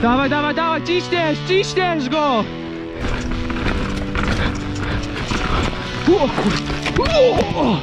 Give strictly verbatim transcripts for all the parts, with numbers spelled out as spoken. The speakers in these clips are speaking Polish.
Dawaj, dawaj, dawaj, ciśniesz, ciśniesz go! O kurde! O!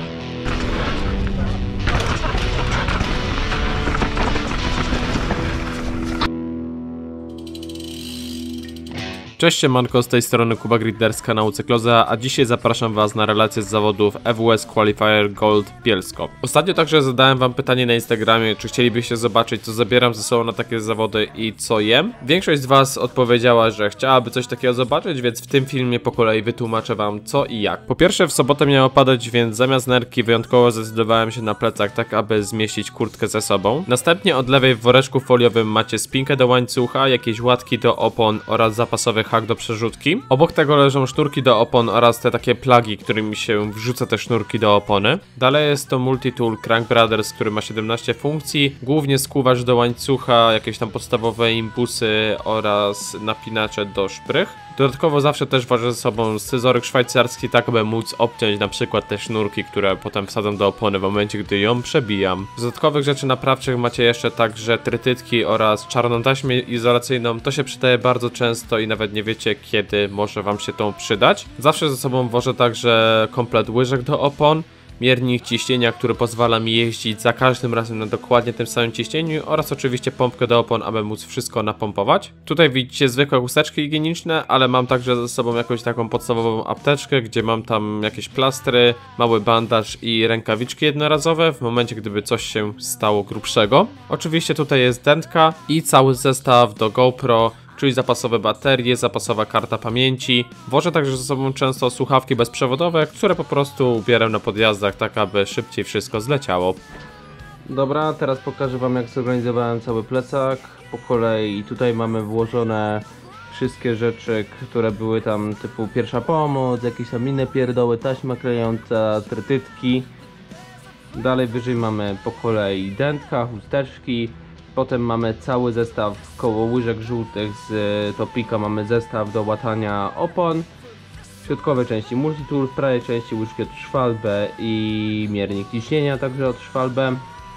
Cześć siemanko, z tej strony Kuba Grider z kanału Cykloza, a dzisiaj zapraszam was na relację z zawodów F W S Qualifier Gold Bielsko. Ostatnio także zadałem wam pytanie na Instagramie, czy chcielibyście zobaczyć, co zabieram ze sobą na takie zawody i co jem. Większość z was odpowiedziała, że chciałaby coś takiego zobaczyć, więc w tym filmie po kolei wytłumaczę wam co i jak. Po pierwsze, w sobotę miało padać, więc zamiast nerki wyjątkowo zdecydowałem się na plecak, tak aby zmieścić kurtkę ze sobą. Następnie od lewej w woreczku foliowym macie spinkę do łańcucha, jakieś łatki do opon oraz zapasowy hak do przerzutki. Obok tego leżą sznurki do opon oraz te takie plagi, którymi się wrzuca te sznurki do opony. Dalej jest to multitool Crank Brothers, który ma siedemnaście funkcji, głównie skuwacz do łańcucha, jakieś tam podstawowe imbusy oraz napinacze do szprych. Dodatkowo zawsze też ważę ze sobą scyzoryk szwajcarski, tak aby móc obciąć na przykład te sznurki, które potem wsadzam do opony w momencie, gdy ją przebijam. Z dodatkowych rzeczy naprawczych macie jeszcze także trytytki oraz czarną taśmę izolacyjną. To się przydaje bardzo często i nawet nie wiecie, kiedy może wam się to przydać. Zawsze ze sobą wożę także komplet łyżek do opon, miernik ciśnienia, który pozwala mi jeździć za każdym razem na dokładnie tym samym ciśnieniu oraz oczywiście pompkę do opon, aby móc wszystko napompować. Tutaj widzicie zwykłe chusteczki higieniczne, ale mam także ze sobą jakąś taką podstawową apteczkę, gdzie mam tam jakieś plastry, mały bandaż i rękawiczki jednorazowe w momencie, gdyby coś się stało grubszego. Oczywiście tutaj jest dętka i cały zestaw do GoPro, czyli zapasowe baterie, zapasowa karta pamięci. Wożę także ze sobą często słuchawki bezprzewodowe, które po prostu ubieram na podjazdach, tak aby szybciej wszystko zleciało. Dobra, teraz pokażę wam, jak zorganizowałem cały plecak po kolei. Tutaj mamy włożone wszystkie rzeczy, które były tam typu pierwsza pomoc, jakieś tam inne pierdoły, taśma klejąca, trytytki. Dalej wyżej mamy po kolei dętka, chusteczki. Potem mamy cały zestaw koło łyżek żółtych z topika, mamy zestaw do łatania opon. W środkowej części multitool, w prawej części łyżki od Schwalbe i miernik ciśnienia także od Schwalbe.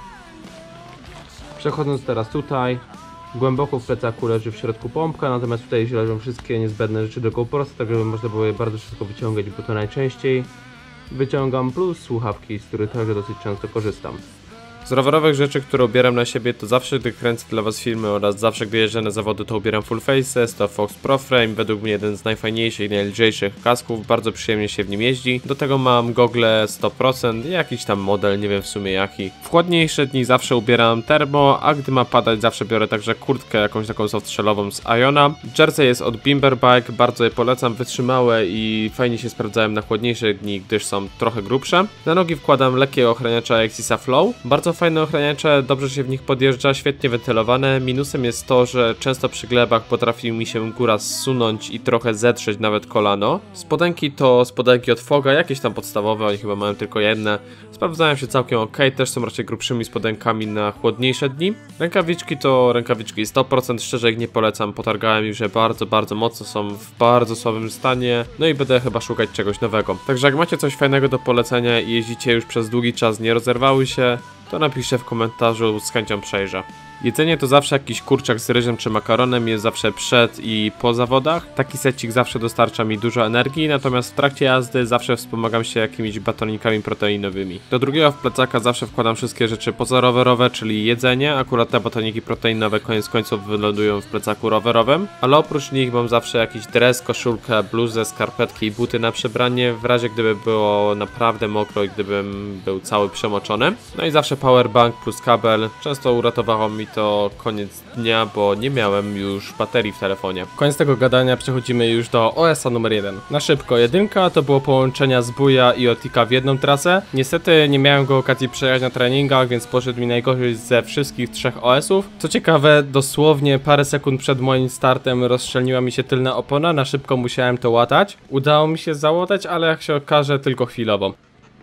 Przechodząc teraz tutaj, głęboko w plecaku leży w środku pompka, natomiast tutaj leżą wszystkie niezbędne rzeczy do GoPro, tak żeby można było je bardzo szybko wyciągać, bo to najczęściej wyciągam, plus słuchawki, z których także dosyć często korzystam. Z rowerowych rzeczy, które ubieram na siebie, to zawsze gdy kręcę dla was filmy oraz zawsze gdy jeżdżę na zawody, to ubieram full faces, to Fox Pro Frame, według mnie jeden z najfajniejszych i najlżejszych kasków, bardzo przyjemnie się w nim jeździ. Do tego mam gogle sto procent, jakiś tam model, nie wiem w sumie jaki. W chłodniejsze dni zawsze ubieram termo, a gdy ma padać zawsze biorę także kurtkę jakąś taką softshellową z Iona. Jersey jest od Bimber Bike, bardzo je polecam, wytrzymałe i fajnie się sprawdzają na chłodniejsze dni, gdyż są trochę grubsze. Na nogi wkładam lekkiego ochraniacza Exisa Flow, bardzo fajne ochraniacze, dobrze się w nich podjeżdża, świetnie wentylowane. Minusem jest to, że często przy glebach potrafi mi się góra zsunąć i trochę zetrzeć nawet kolano. Spodenki to spodenki od Foga, jakieś tam podstawowe, oni chyba mają tylko jedne. Sprawdzają się całkiem ok, też są raczej grubszymi spodenkami na chłodniejsze dni. Rękawiczki to rękawiczki sto procent, szczerze ich nie polecam, potargałem już je bardzo, bardzo mocno, są w bardzo słabym stanie, no i będę chyba szukać czegoś nowego. Także jak macie coś fajnego do polecenia i jeździcie już przez długi czas, nie rozerwały się, to napiszcie w komentarzu, z chęcią przejrzę. Jedzenie to zawsze jakiś kurczak z ryżem czy makaronem, jest zawsze przed i po zawodach. Taki secik zawsze dostarcza mi dużo energii, natomiast w trakcie jazdy zawsze wspomagam się jakimiś batonikami proteinowymi. Do drugiego w plecaka zawsze wkładam wszystkie rzeczy pozarowerowe, czyli jedzenie. Akurat te batoniki proteinowe koniec końców wylądują w plecaku rowerowym, ale oprócz nich mam zawsze jakiś dres, koszulkę, bluzę, skarpetki i buty na przebranie, w razie gdyby było naprawdę mokro i gdybym był cały przemoczony. No i zawsze powerbank plus kabel. Często uratowało mi to koniec dnia, bo nie miałem już baterii w telefonie. Koniec tego gadania, przechodzimy już do O S a numer jeden. Na szybko, jedynka to było połączenia Zbuja i Otika w jedną trasę. Niestety nie miałem go okazji przejechać na treningach, więc poszedł mi najgorzej ze wszystkich trzech O S ów. Co ciekawe, dosłownie parę sekund przed moim startem rozszczelniła mi się tylna opona, na szybko musiałem to łatać. Udało mi się załatać, ale jak się okaże, tylko chwilowo.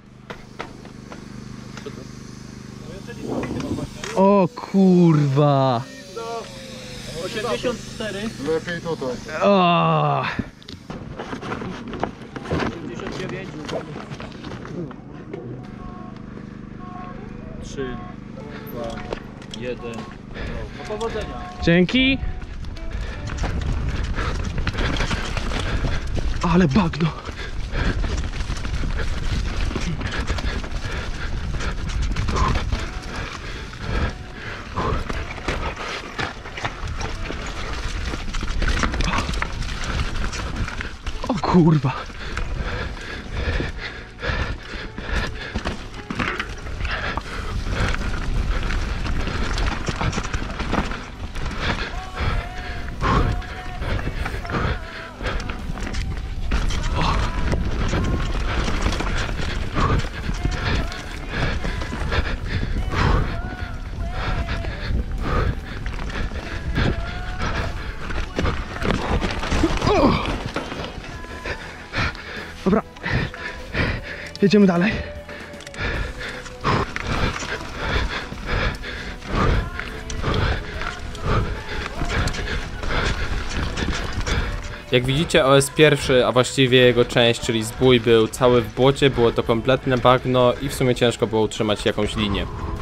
O kurwa! osiemdziesiąt cztery. Lepiej tutaj. O! osiemdziesiąt dziewięć. trzy, dwa, jeden. No, powodzenia. Dzięki! Ale bagno. O kurwa. Dobra, jedziemy dalej. Jak widzicie, O S pierwszy, a właściwie jego część, czyli zbój, był cały w błocie, było to kompletne bagno i w sumie ciężko było utrzymać jakąś linię.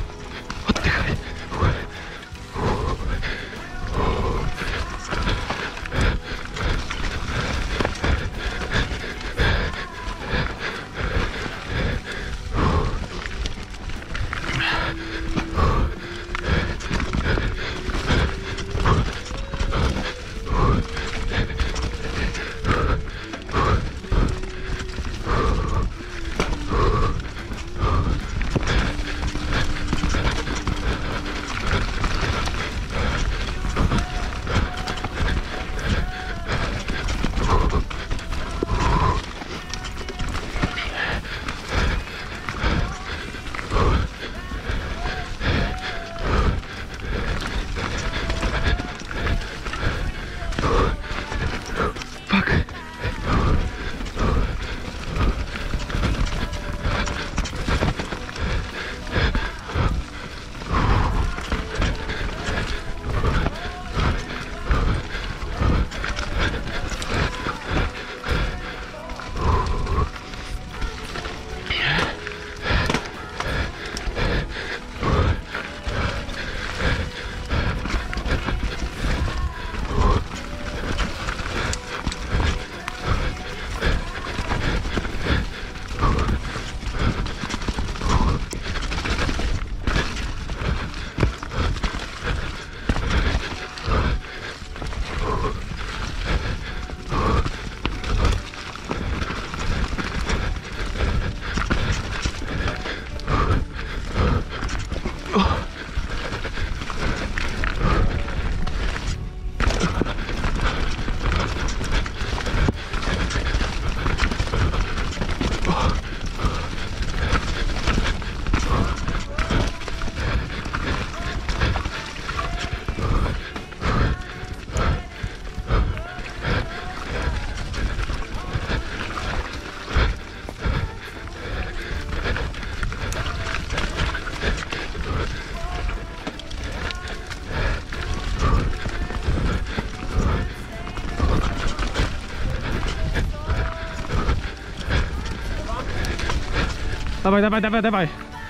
Dawaj, dawaj, dawaj, dawaj.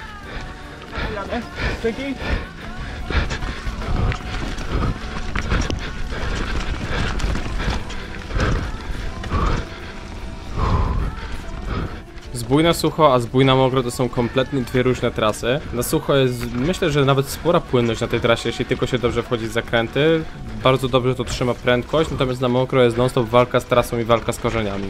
Dzięki. Zbój na sucho, a zbój na mokro to są kompletnie dwie różne trasy. Na sucho jest, myślę, że nawet spora płynność na tej trasie, jeśli tylko się dobrze wchodzi w zakręty. Bardzo dobrze to trzyma prędkość, natomiast na mokro jest non-stop walka z trasą i walka z korzeniami.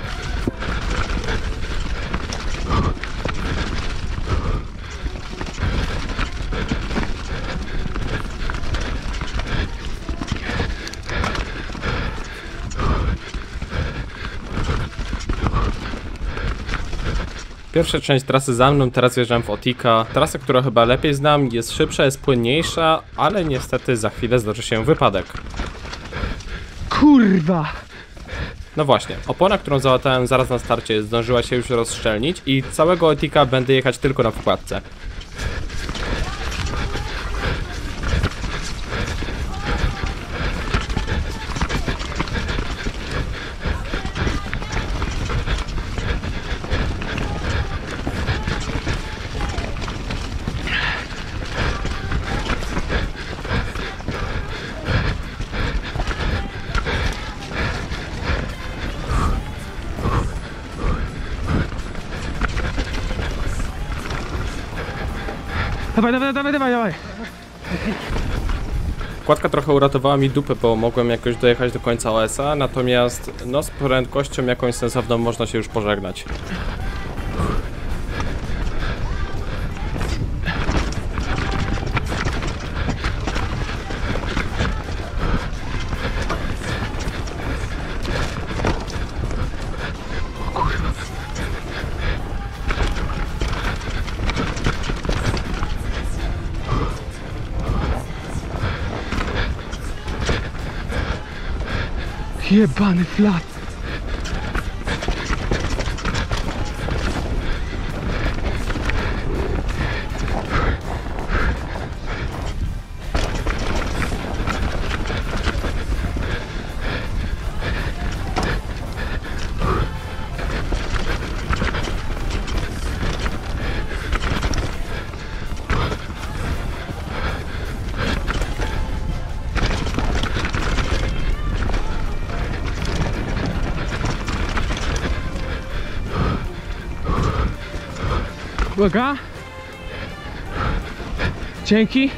Pierwsza część trasy za mną, teraz wjeżdżam w Otika. Trasa, którą chyba lepiej znam, jest szybsza, jest płynniejsza, ale niestety za chwilę zdarzy się wypadek. Kurwa! No właśnie, opona, którą załatałem zaraz na starcie, zdążyła się już rozszczelnić i całego Otika będę jechać tylko na wkładce. Dawaj, dawaj, dawaj, dawaj, dawaj. Kładka trochę uratowała mi dupę, bo mogłem jakoś dojechać do końca O S a, natomiast no z prędkością jakąś sensowną można się już pożegnać. Jebany flat. Uwaga. Dzięki.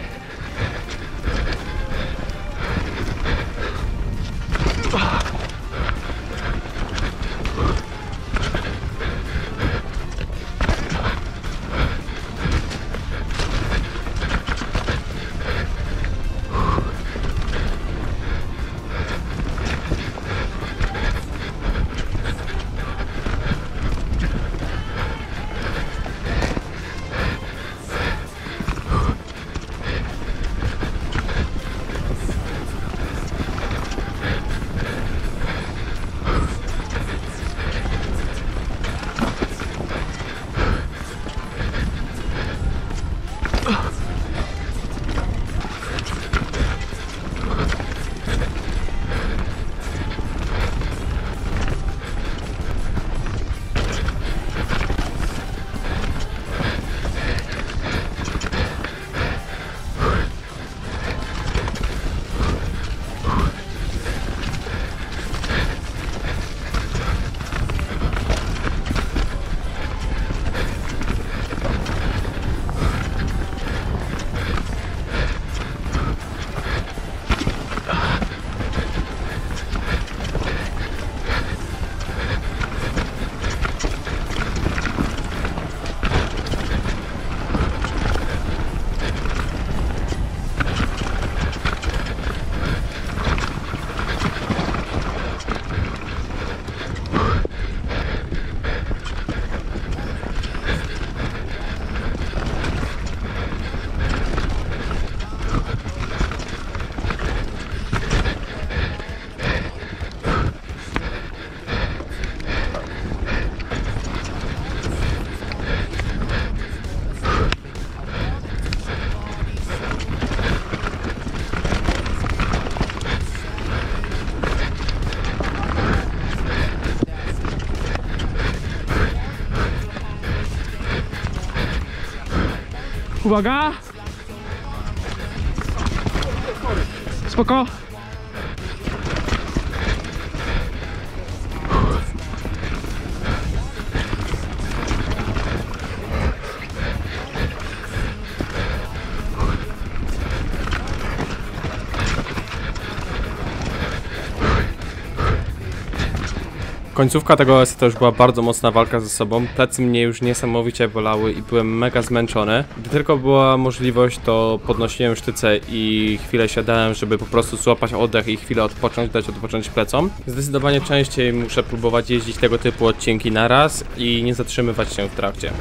Uwaga! Spoko! Końcówka tego O S a to już była bardzo mocna walka ze sobą, plecy mnie już niesamowicie bolały i byłem mega zmęczony. Gdy tylko była możliwość, to podnosiłem sztyce i chwilę siadałem, żeby po prostu złapać oddech i chwilę odpocząć, dać odpocząć plecom. Zdecydowanie częściej muszę próbować jeździć tego typu odcinki na raz i nie zatrzymywać się w trakcie.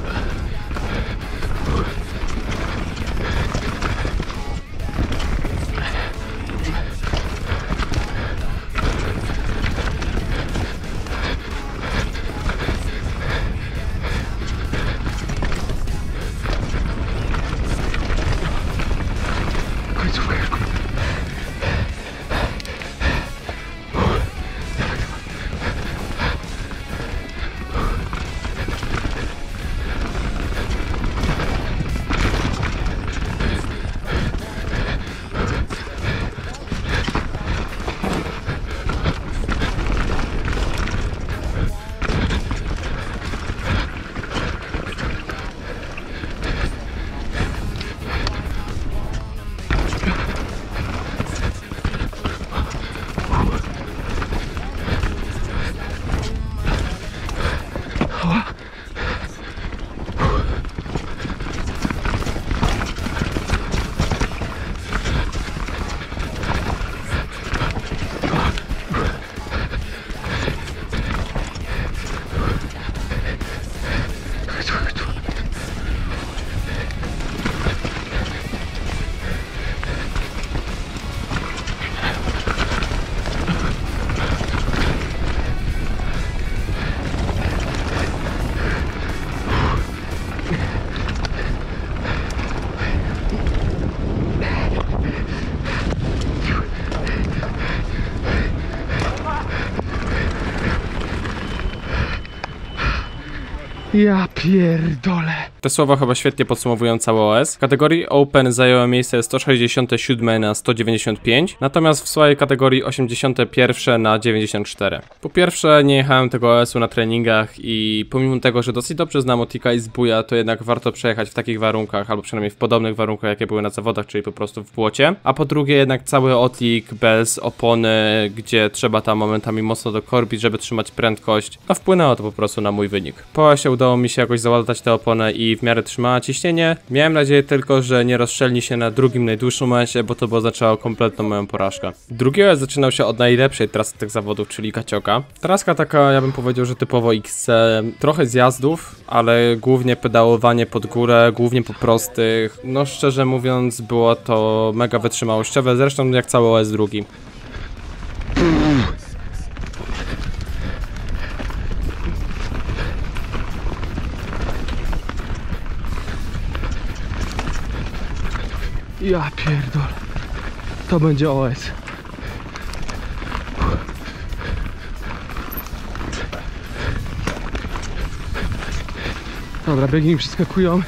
Ja pierdolę. Te słowa chyba świetnie podsumowują cały O S. W kategorii Open zajęło miejsce sto sześćdziesiąte siódme na sto dziewięćdziesiąt pięć, natomiast w swojej kategorii osiemdziesiąte pierwsze na dziewięćdziesiąt cztery. Po pierwsze, nie jechałem tego O S-u na treningach i pomimo tego, że dosyć dobrze znam Otika i Zbuja, to jednak warto przejechać w takich warunkach, albo przynajmniej w podobnych warunkach, jakie były na zawodach, czyli po prostu w błocie. A po drugie, jednak cały Otik bez opony, gdzie trzeba tam momentami mocno dokorbić, żeby trzymać prędkość, no wpłynęło to po prostu na mój wynik. Po O S-ie udało mi się jakoś załadać tę oponę i w miarę trzymała ciśnienie. Miałem nadzieję tylko, że nie rozstrzelni się na drugim najdłuższym O S-ie, bo to by oznaczało kompletną moją porażkę. Drugi O S zaczynał się od najlepszej trasy tych zawodów, czyli Gacioka. Traska taka, ja bym powiedział, że typowo X C, trochę zjazdów, ale głównie pedałowanie pod górę, głównie po prostych. No szczerze mówiąc, było to mega wytrzymałościowe, zresztą jak cały O S drugi. Ja pierdolę. To będzie O S. Dobra, biegi mi przeskakują.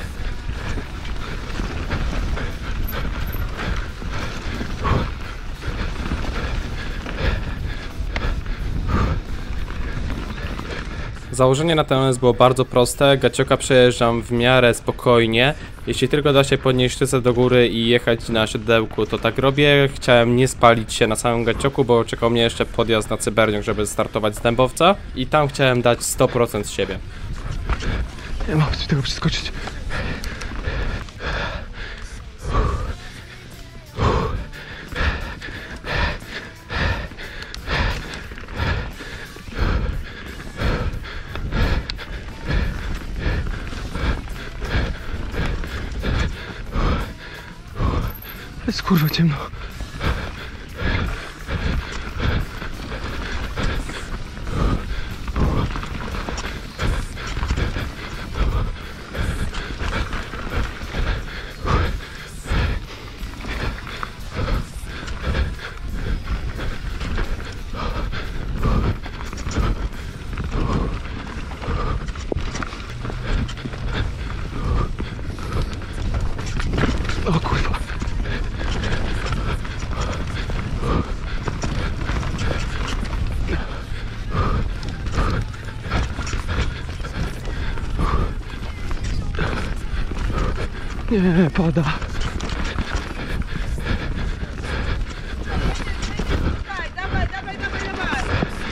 Założenie na ten O S było bardzo proste, Gacioka przejeżdżam w miarę spokojnie. Jeśli tylko da się podnieść sztycę do góry i jechać na siodełku, to tak robię. Chciałem nie spalić się na samym Gacioku, bo czekał mnie jeszcze podjazd na Cyberniuk, żeby startować z Dębowca. I tam chciałem dać sto procent z siebie. Nie mam opcji tego przeskoczyć. Jest kurwa ciemno. O kurwa. Nie, pada. Dawaj, dawaj, dawaj, dawaj.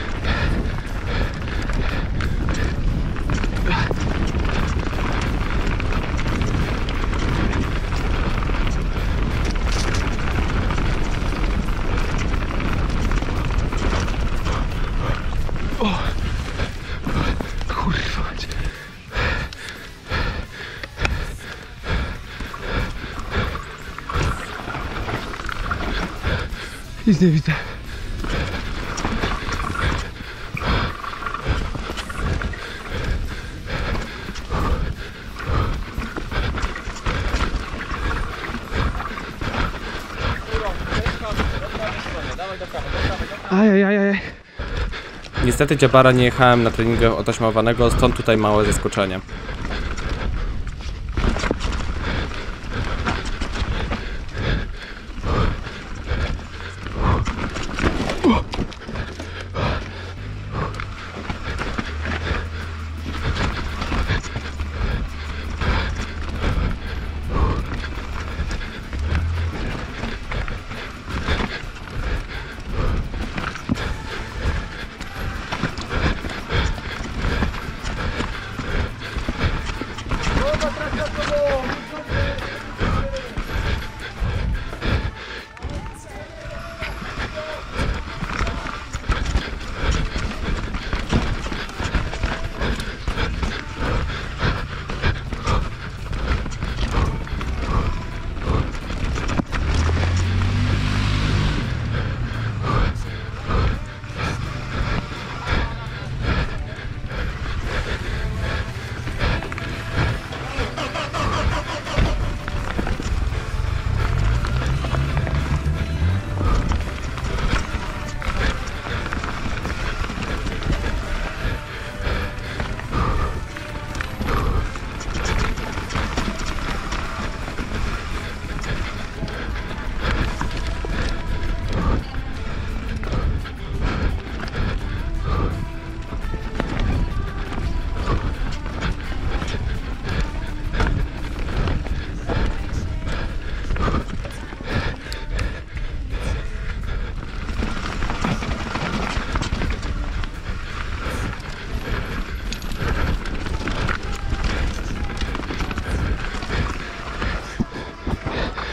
Kurwa. Nic nie widzę. Ajajajaj. Niestety Dziabara nie jechałem na treningach otaśmowanego, stąd tutaj małe zaskoczenie.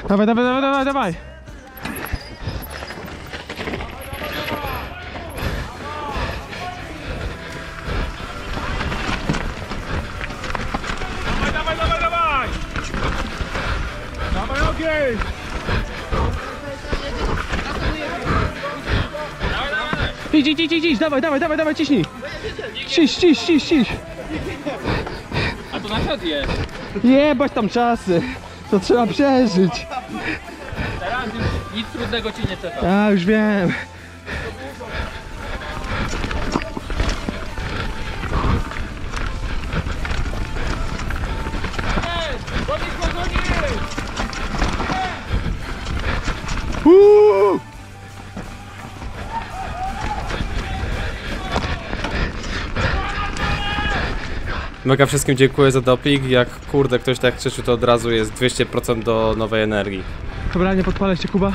Dawaj, dawaj, dawaj, dawaj, dawaj. Dawaj, dawaj, dawaj! Dawaj ogień! Idź, idź, idź, idź, dawaj, dawaj, dawaj, dawaj, ciśnij. Ciś, ciś, ciś, ciś. A to na czas jest. Jebać tam czasy. To trzeba przeżyć. Teraz już nic trudnego ci nie czeka. Ja już wiem. Uuu! Mega wszystkim dziękuję za doping. Jak kurde ktoś tak krzyczy, to od razu jest dwieście procent do nowej energii. Dobra, nie podpalaj się, Kuba.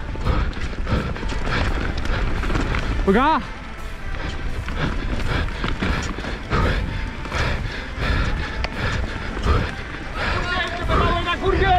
Uwaga! Na kurwie!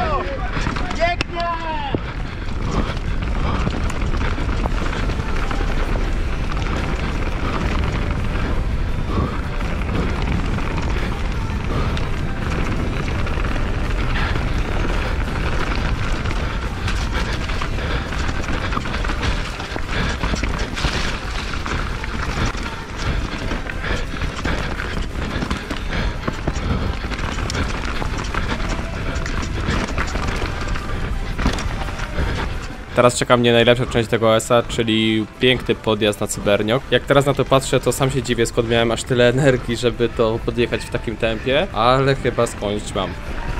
Teraz czeka mnie najlepsza część tego O S a, czyli piękny podjazd na Cyberniok. Jak teraz na to patrzę, to sam się dziwię, skąd miałem aż tyle energii, żeby to podjechać w takim tempie, ale chyba skądś mam.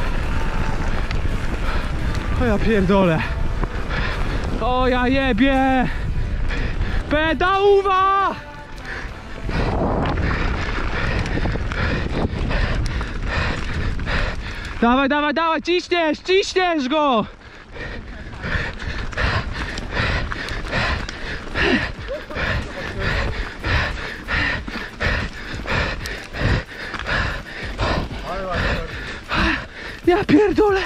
O ja pierdolę. O ja jebie. Pedałowa! Dawaj, dawaj, dawaj, ciśniesz, ciśniesz go! Ja pierdolę!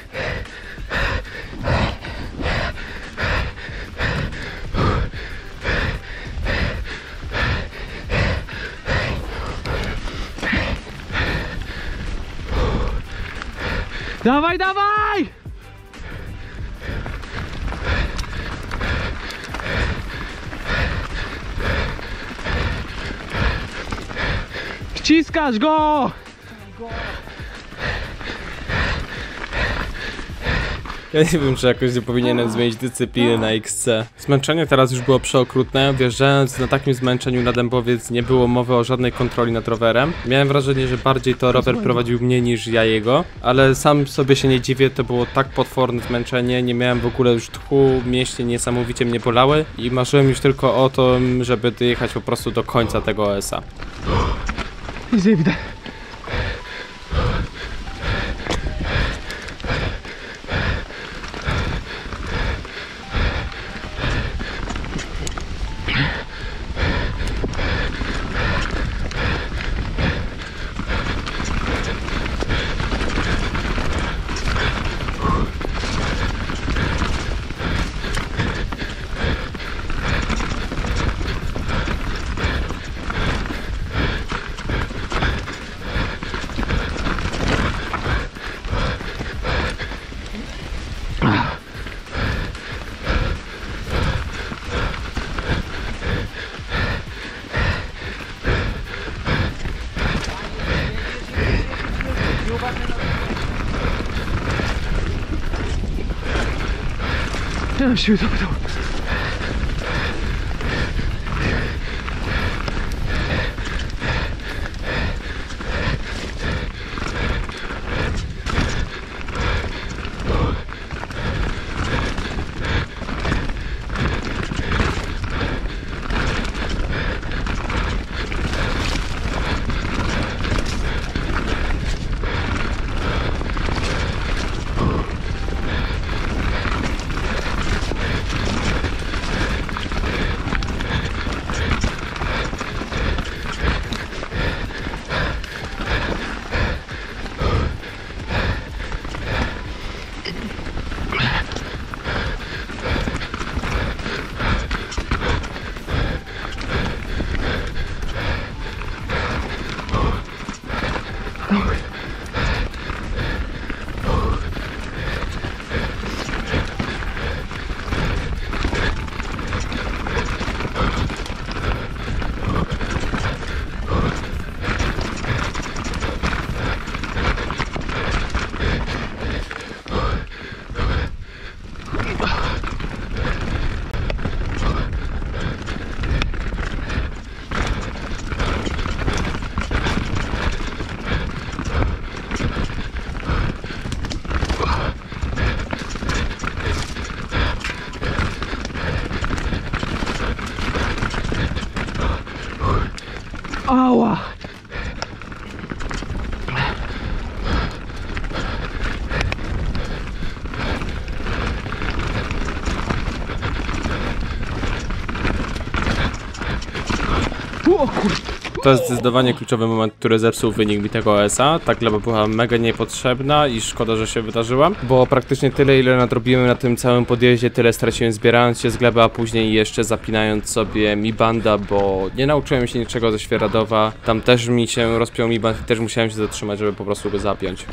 Dawaj, dawaj! Ściskasz go! Ja nie wiem, czy jakoś nie powinienem zmienić dyscypliny na X C. Zmęczenie teraz już było przeokrutne. Wjeżdżając na takim zmęczeniu na dębowiec nie było mowy o żadnej kontroli nad rowerem. Miałem wrażenie, że bardziej to rower prowadził mnie niż ja jego. Ale sam sobie się nie dziwię, to było tak potworne zmęczenie. Nie miałem w ogóle już tchu, mięśnie niesamowicie mnie bolały. I marzyłem już tylko o to, żeby dojechać po prostu do końca tego O S a. Nic nie widać. Nie mam siły do budowy. O kurde. To jest zdecydowanie kluczowy moment, który zepsuł wynik mi tego O S a. Ta gleba była mega niepotrzebna i szkoda, że się wydarzyła, bo praktycznie tyle, ile nadrobiłem na tym całym podjeździe, tyle straciłem zbierając się z gleby, a później jeszcze zapinając sobie mi banda, bo nie nauczyłem się niczego ze Świeradowa. Tam też mi się rozpiął mi band i też musiałem się zatrzymać, żeby po prostu go zapiąć.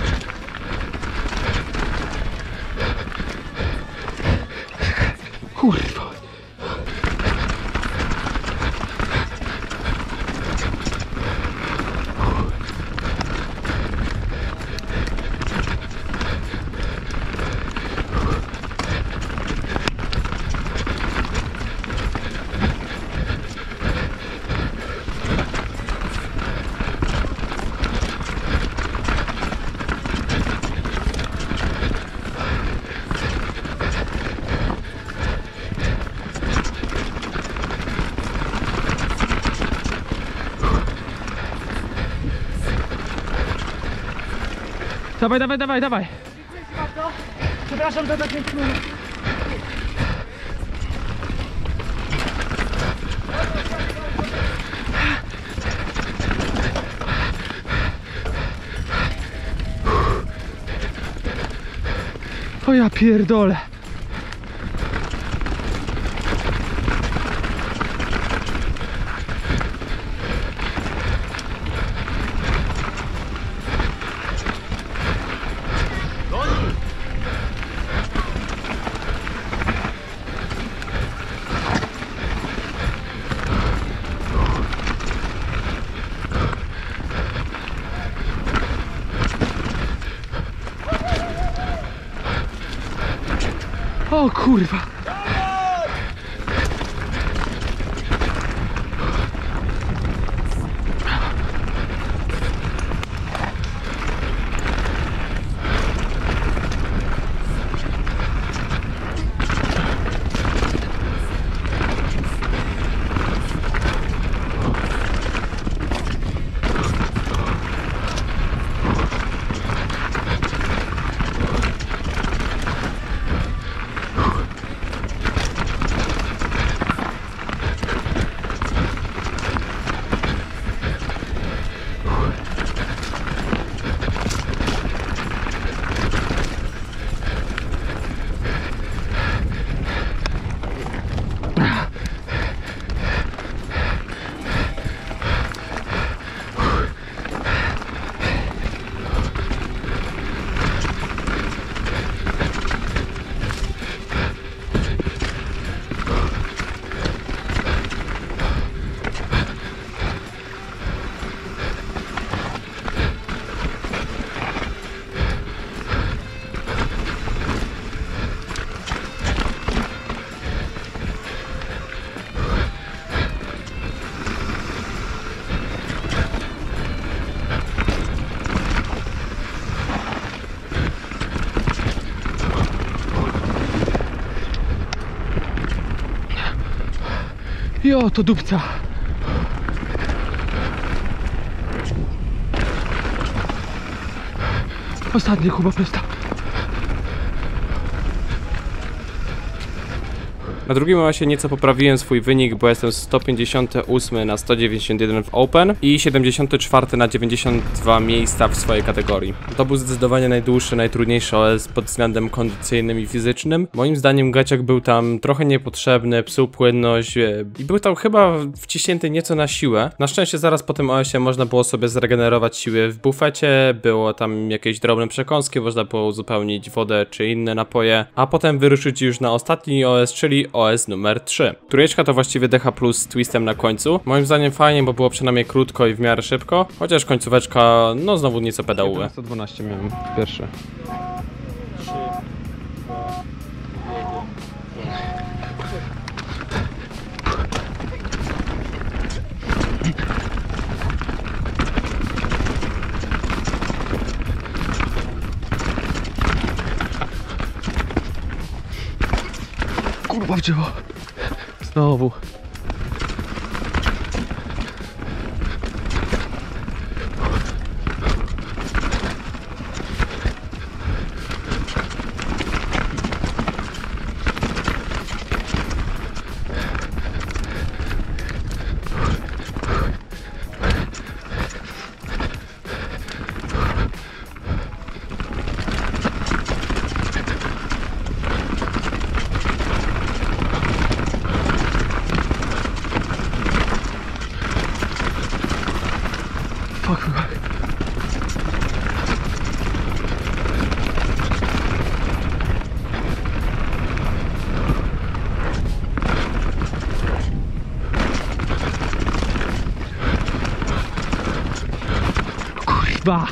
Kurwa. Dawaj, dawaj, dawaj, dawaj. Przepraszam za takie chwile. O ja pierdolę. O kurwa. Jo, to dupca. Ostatnie Kuba Pysta. Na drugim oasie nieco poprawiłem swój wynik, bo jestem sto pięćdziesiąty ósmy na sto dziewięćdziesiąt jeden w Open i siedemdziesiąty czwarty na dziewięćdziesiąt dwa miejsca w swojej kategorii. To był zdecydowanie najdłuższy, najtrudniejszy O S pod względem kondycyjnym i fizycznym. Moim zdaniem gaciak był tam trochę niepotrzebny, psuł płynność i był tam chyba wciśnięty nieco na siłę. Na szczęście zaraz po tym O S ie można było sobie zregenerować siły w bufecie, było tam jakieś drobne przekąski, można było uzupełnić wodę czy inne napoje, a potem wyruszyć już na ostatni O S, czyli O S numer trzy. Trójeczka to właściwie D H plus z twistem na końcu. Moim zdaniem fajnie, bo było przynajmniej krótko i w miarę szybko, chociaż końcóweczka, no znowu nieco pedałowe. sto dwanaście miałem pierwsze. Kurwa wzięło. Znowu. Kurwa!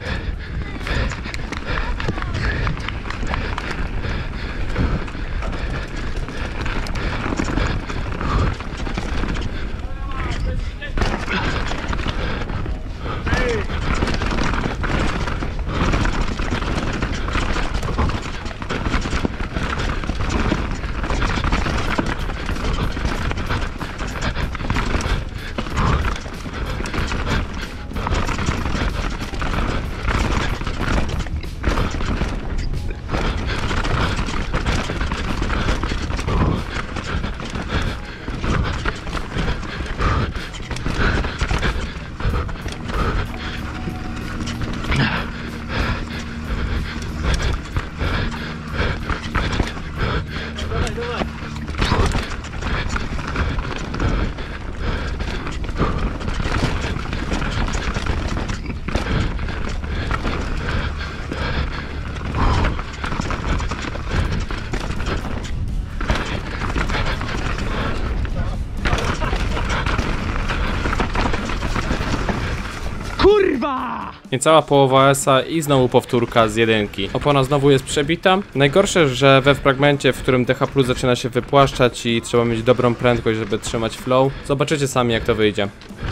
Kurwa! Niecała połowa S a i znowu powtórka z jedynki. Opona znowu jest przebita. Najgorsze, że we fragmencie, w którym D H plus zaczyna się wypłaszczać i trzeba mieć dobrą prędkość, żeby trzymać flow. Zobaczycie sami, jak to wyjdzie.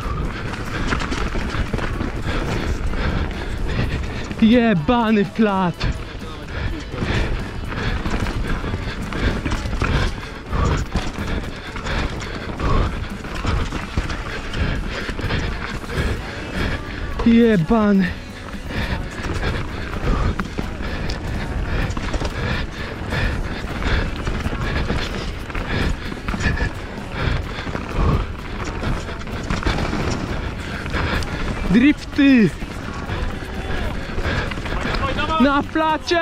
Jebany flat! Jebany! Drifty! Na placie!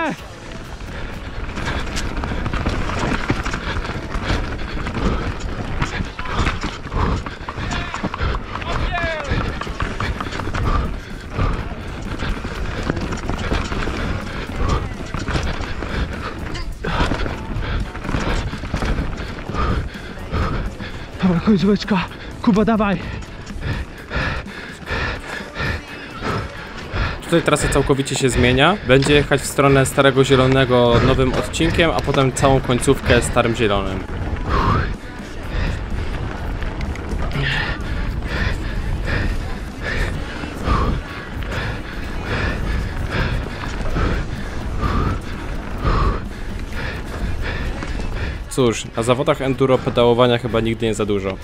Dobra, końcóweczka. Kuba, dawaj! Tutaj trasa całkowicie się zmienia. Będzie jechać w stronę Starego Zielonego nowym odcinkiem, a potem całą końcówkę Starym Zielonym. Cóż, na zawodach enduro pedałowania chyba nigdy nie za dużo.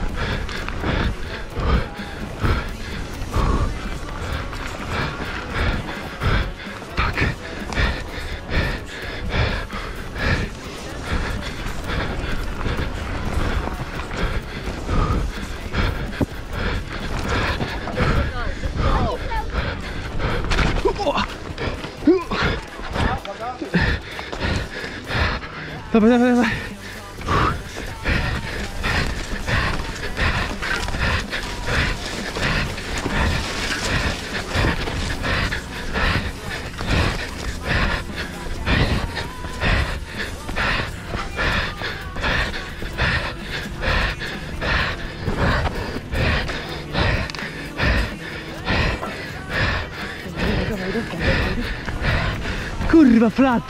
Dawaj, dawaj, dawaj! Kurwa, flat!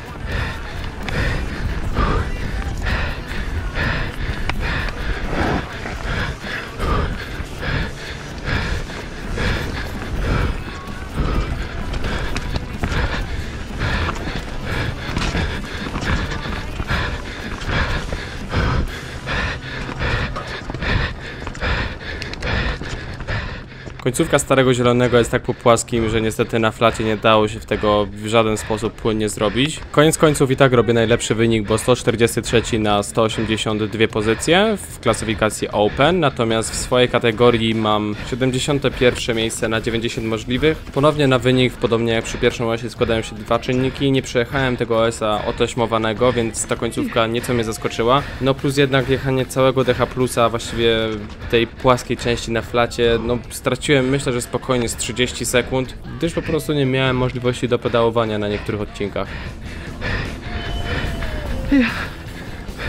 Końcówka Starego Zielonego jest tak po płaskim, że niestety na flacie nie dało się w tego w żaden sposób płynnie zrobić. Koniec końców i tak robię najlepszy wynik, bo sto czterdzieści trzy na sto osiemdziesiąt dwie pozycje w klasyfikacji Open, natomiast w swojej kategorii mam siedemdziesiąte pierwsze miejsce na dziewięćdziesiąt możliwych. Ponownie na wynik, podobnie jak przy pierwszym O S-ie, składają się dwa czynniki. Nie przejechałem tego O S-a otaśmowanego, więc ta końcówka nieco mnie zaskoczyła. No plus jednak jechanie całego D H plusa, właściwie tej płaskiej części na flacie, no straciłem myślę, że spokojnie z trzydzieści sekund, gdyż po prostu nie miałem możliwości do pedałowania na niektórych odcinkach.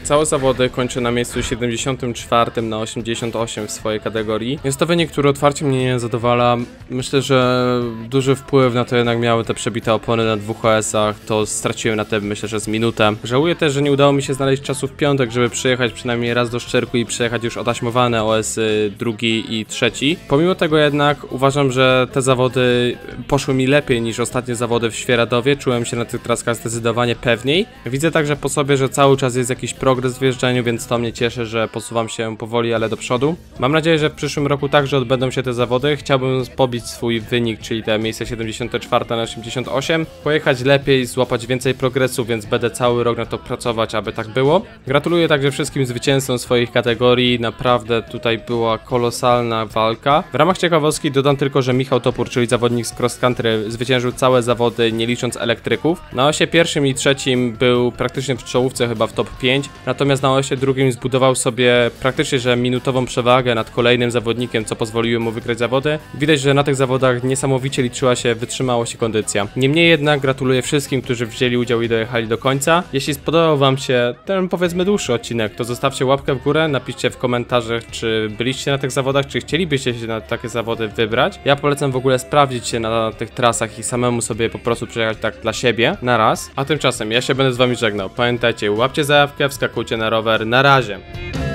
Całe zawody kończę na miejscu siedemdziesiątym czwartym na osiemdziesiąt osiem w swojej kategorii. Jest to wynik, który otwarcie mnie nie zadowala. Myślę, że duży wpływ na to jednak miały te przebite opony na dwóch O S-ach. To straciłem na tym, myślę, że z minutę. Żałuję też, że nie udało mi się znaleźć czasu w piątek, żeby przyjechać przynajmniej raz do Szczyrku i przejechać już otaśmowane O S-y drugi i trzeci. Pomimo tego jednak uważam, że te zawody poszły mi lepiej niż ostatnie zawody w Świeradowie. Czułem się na tych traskach zdecydowanie pewniej. Widzę także po sobie, że cały czas jest jakiś progres w jeżdżeniu, więc to mnie cieszy, że posuwam się powoli, ale do przodu. Mam nadzieję, że w przyszłym roku także odbędą się te zawody. Chciałbym pobić swój wynik, czyli te miejsce siedemdziesiąte czwarte na osiemdziesiąt osiem. Pojechać lepiej, złapać więcej progresu, więc będę cały rok na to pracować, aby tak było. Gratuluję także wszystkim zwycięzcom swoich kategorii. Naprawdę tutaj była kolosalna walka. W ramach ciekawostki dodam tylko, że Michał Topór, czyli zawodnik z cross country, zwyciężył całe zawody, nie licząc elektryków. Na osie pierwszym i trzecim był praktycznie w czołówce, chyba w top pięć, natomiast na osie drugim zbudował sobie praktycznie, że minutową przewagę nad kolejnym zawodnikiem, co pozwoliło mu wygrać zawody. Widać, że na tych zawodach niesamowicie liczyła się wytrzymałość i kondycja. Niemniej jednak gratuluję wszystkim, którzy wzięli udział i dojechali do końca. Jeśli spodobał wam się ten, powiedzmy, dłuższy odcinek, to zostawcie łapkę w górę, napiszcie w komentarzach, czy byliście na tych zawodach, czy chcielibyście się na takie zawody wybrać. Ja polecam w ogóle sprawdzić się na tych trasach i samemu sobie po prostu przejechać tak dla siebie na raz. A tymczasem ja się będę z wami żegnał. Pamiętajcie, łapcie zajawkę, wskakujcie na rower. Na razie!